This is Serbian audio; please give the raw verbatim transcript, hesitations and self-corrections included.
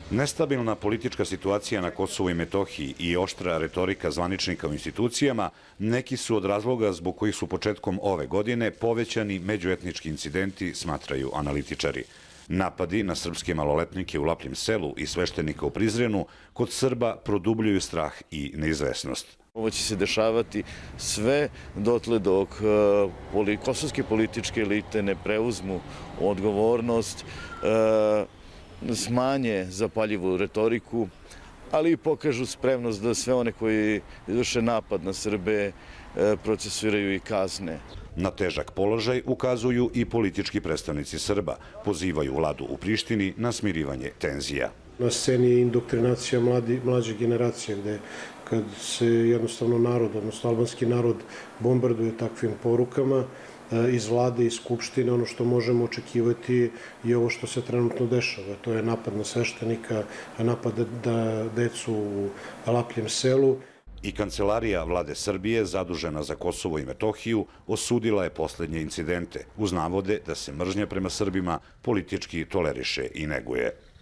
Nestabilna politička situacija na Kosovu i Metohiji i oštra retorika zvaničnika u institucijama neki su od razloga zbog kojih su početkom ove godine povećani međuetnički incidenti, smatraju analitičari. Napadi na srpske maloletnike u Lapljem selu i sveštenika u Prizrenu kod Srba produbljuju strah i neizvesnost. Ovo će se dešavati sve dotle dok kosovske političke elite ne preuzmu odgovornost, smanje zapaljivu retoriku, ali i pokažu spremnost da sve one koji izvrše napad na Srbe procesuiraju i kazne. Na težak položaj ukazuju i politički predstavnici Srba. Pozivaju vladu u Prištini na smirivanje tenzija. Na sceni je indoktrinacija mlađe generacije, gde kad se jednostavno narod, odnosno albanski narod, bombarduje takvim porukama, iz vlade i skupštine, ono što možemo očekivati je ovo što se trenutno dešava. To je napad na sveštenika, napad na decu u Lapljem selu. I kancelarija vlade Srbije, zadužena za Kosovo i Metohiju, osudila je poslednje incidente, uz navode da se mržnja prema Srbima politički toleriše i neguje.